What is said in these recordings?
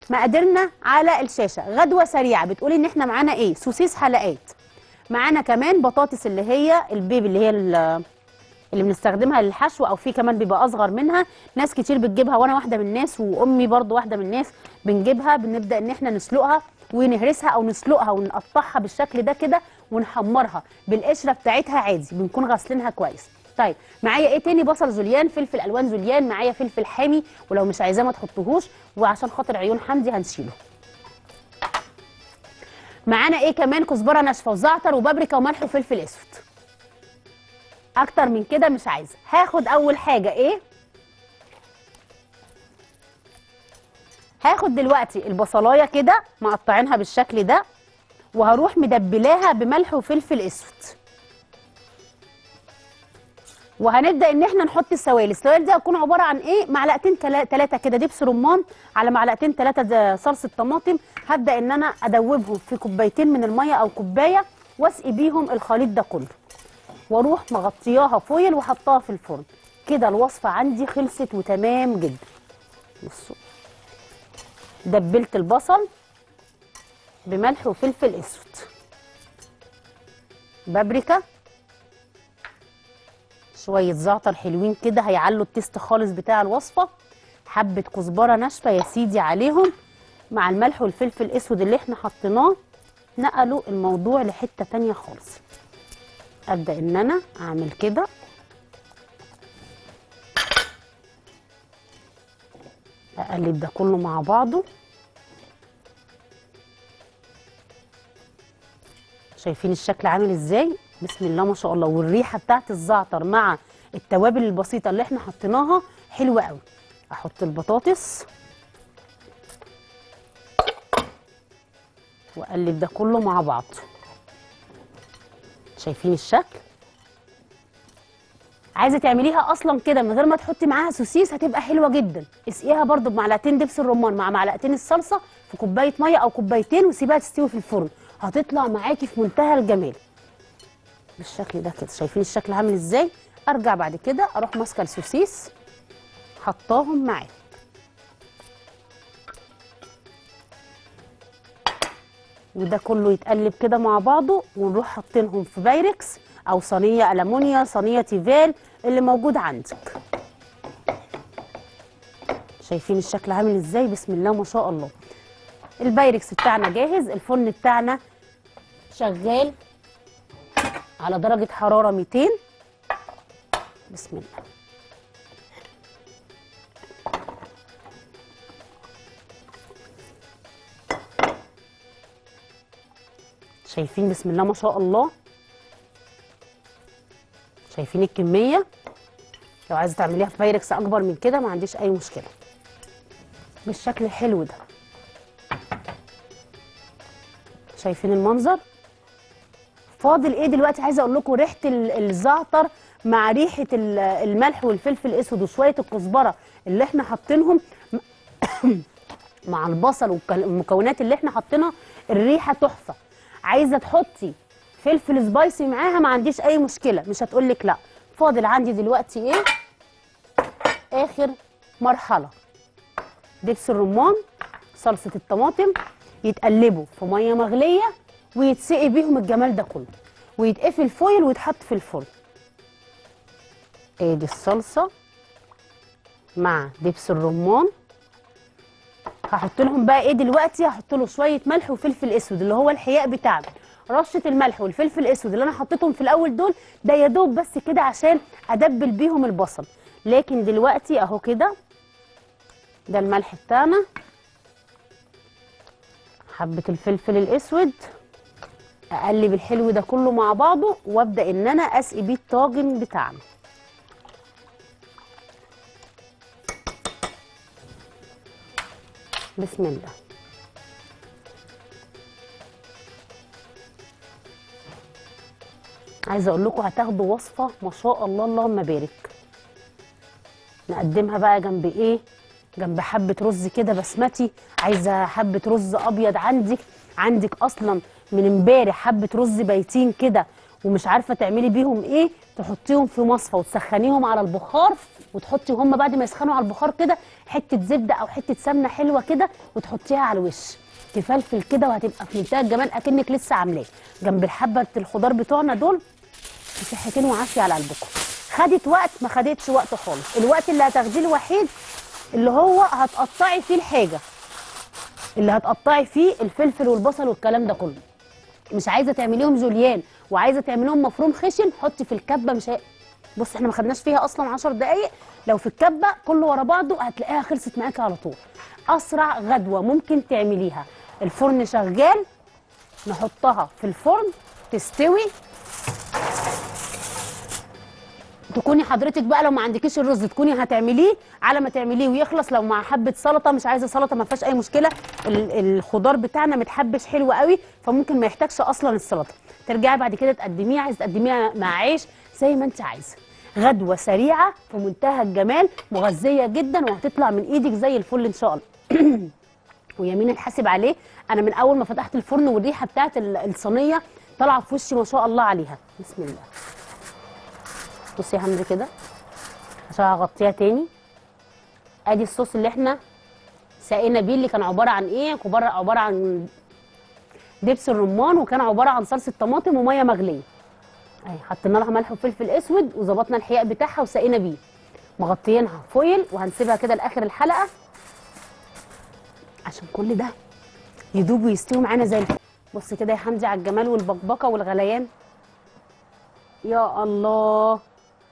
مقاديرنا على الشاشه. غدوه سريعه بتقولي ان احنا معانا ايه؟ سوسيس حلقات، معانا كمان بطاطس اللي هي البيبي اللي هي اللي بنستخدمها للحشو، او في كمان بيبقى اصغر منها، ناس كتير بتجيبها وانا واحده من الناس، وامي برضو واحده من الناس بنجيبها. بنبدا ان احنا نسلقها ونهرسها او نسلقها ونقطعها بالشكل ده كده ونحمرها بالقشره بتاعتها عادي، بنكون غاسلينها كويس. طيب معايا ايه تاني؟ بصل جوليان، فلفل الوان جوليان، معايا فلفل حامي ولو مش عايزاه ما تحطوهوش، وعشان خاطر عيون حمدي هنشيله. معانا ايه كمان؟ كزبره ناشفه وزعتر وبابريكا وملح وفلفل اسود. اكتر من كده مش عايزه. هاخد اول حاجه ايه؟ هاخد دلوقتي البصلايه كده مقطعينها بالشكل ده، وهروح مدبلاها بملح وفلفل اسود، وهنبدا ان احنا نحط السوائل. السوائل دي هتكون عباره عن ايه؟ معلقتين ثلاثه كده دبس رمان، على معلقتين ثلاثه صلصه طماطم. هبدا ان انا ادوبهم في كوبايتين من الميه او كوبايه، واسقي بيهم الخليط ده كله، واروح مغطياها فويل وحطاها في الفرن. كده الوصفه عندي خلصت وتمام جدا. بصوا، دبلت البصل بملح وفلفل اسود، بابريكا، شويه زعتر حلوين كده هيعلوا التيست خالص بتاع الوصفه، حبه كزبره ناشفه يا سيدي عليهم، مع الملح والفلفل الاسود اللي احنا حطيناه نقلوا الموضوع لحته تانيه خالص. ابدا ان انا اعمل كده، اقلب ده كله مع بعضه. شايفين الشكل عامل ازاي؟ بسم الله ما شاء الله. والريحه بتاعت الزعتر مع التوابل البسيطه اللي احنا حطيناها حلوه قوي. احط البطاطس واقلب ده كله مع بعض. شايفين الشكل؟ عايزه تعمليها اصلا كده من غير ما تحطي معاها سوسيس هتبقى حلوه جدا. اسقيها برده بمعلقتين دبس الرمان مع معلقتين الصلصه في كوبايه ميه او كوبايتين، وسيبها تستوي في الفرن، هتطلع معاكي في منتهى الجمال بالشكل ده كده. شايفين الشكل عامل ازاي؟ ارجع بعد كده اروح ماسكه السوسيس حطاهم معاه، وده كله يتقلب كده مع بعضه، ونروح حاطينهم في بايركس او صينيه ألمونيا، صينيه تيفال اللي موجود عندك. شايفين الشكل عامل ازاي؟ بسم الله ما شاء الله. البايركس بتاعنا جاهز، الفرن بتاعنا شغال على درجه حراره 200. بسم الله. شايفين بسم الله ما شاء الله؟ شايفين الكميه؟ لو عايزه تعمليها في بايركس اكبر من كده ما عنديش اي مشكله. بالشكل الحلو ده. شايفين المنظر؟ فاضل ايه دلوقتي؟ عايزه اقول لكم ريحه الزعتر مع ريحه الملح والفلفل الاسود وشويه الكزبره اللي احنا حاطينهم مع البصل والمكونات اللي احنا حاطينها، الريحه تحفه. عايزه تحطي فلفل سبايسي معاها ما عنديش اي مشكله، مش هتقولك لا. فاضل عندي دلوقتي ايه؟ اخر مرحله، دبس الرمان، صلصه الطماطم، يتقلبوا في ميه مغليه ويتسقي بيهم الجمال ده كله، ويتقفل فويل ويتحط في الفرن. ادي الصلصه مع دبس الرمان. هحط لهم بقى ايه دلوقتي؟ هحط له شويه ملح وفلفل اسود اللي هو الحياء بتاعنا. رشه الملح والفلفل الاسود اللي انا حطيتهم في الاول دول ده يا دوب بس كده عشان ادبل بيهم البصل. لكن دلوقتي اهو كده، ده الملح بتاعنا، حبه الفلفل الاسود، اقلب الحلو ده كله مع بعضه وابدا ان انا اسقي بيه الطاجن بتاعنا. بسم الله. عايزه اقول لكم هتاخدوا وصفه ما شاء الله اللهم بارك. نقدمها بقى جنب ايه؟ جنب حبه رز كده بسمتي. عايزه حبه رز ابيض، عندك اصلا من امبارح حبه رز بايتين كده ومش عارفه تعملي بيهم ايه، تحطيهم في مصفى وتسخنيهم على البخار وتحطي هم بعد ما يسخنوا على البخار كده حته زبده او حته سمنه حلوه كده وتحطيها على الوش، تفلفل كده وهتبقى في منتهى الجمال اكنك لسه عاملاه جنب الحبه الخضار بتوعنا دول. بصحتين وعافيه على قلبكم. خدت وقت؟ ما خدتش وقت خالص. الوقت اللي هتاخديه الوحيد اللي هو هتقطعي فيه الحاجه، اللي هتقطعي فيه الفلفل والبصل والكلام ده كله. مش عايزه تعمليهم جوليان وعايزه تعمليهم مفروم خشن، حطي في الكبه. مش بص احنا ما خدناش فيها اصلا 10 دقائق، لو في الكبه كله ورا بعضه هتلاقيها خلصت معاكي على طول. اسرع غدوه ممكن تعمليها. الفرن شغال، نحطها في الفرن تستوي. تكوني حضرتك بقى لو ما عندكيش الرز تكوني هتعمليه على ما تعمليه ويخلص. لو مع حبه سلطه، مش عايزه سلطه ما فيهاش اي مشكله، الخضار بتاعنا متحبش حلو قوي فممكن ما يحتاجش اصلا السلطه. ترجعي بعد كده تقدميه، عايزه تقدميها مع عيش زي ما انت عايزه. غدوه سريعه في منتهى الجمال، مغذيه جدا وهتطلع من ايدك زي الفل ان شاء الله. ويمين الحاسب عليه، انا من اول ما فتحت الفرن والريحه بتاعت الصينيه طالعه في وشي ما شاء الله عليها. بسم الله. بصي يا حمدي كده عشان هغطيها تاني. ادي الصوص اللي احنا سقينا بيه، اللي كان عباره عن ايه؟ عباره عن دبس الرمان، وكان عباره عن صلصه طماطم وميه مغليه. اهي حطينا لها ملح وفلفل اسود وظبطنا الحياء بتاعها وسقينا بيه. مغطيينها فويل وهنسيبها كده لاخر الحلقه عشان كل ده يدوب ويستوي معانا زي الفل. بص كده يا حمدي على الجمال والبقبقه والغليان. يا الله،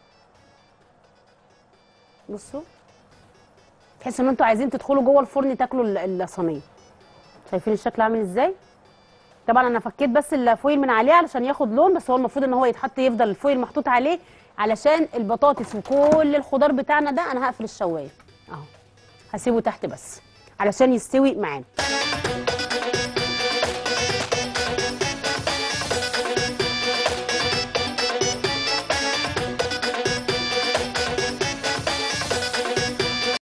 بصوا تحسوا ان انتوا عايزين تدخلوا جوه الفرن تاكلوا الصينيه. شايفين الشكل عامل ازاي؟ طبعا انا فكيت بس الفويل من عليه علشان ياخد لون، بس هو المفروض ان هو يتحط يفضل الفويل محطوط عليه علشان البطاطس وكل الخضار بتاعنا ده. انا هقفل الشوايه اهو، هسيبه تحت بس علشان يستوي معانا.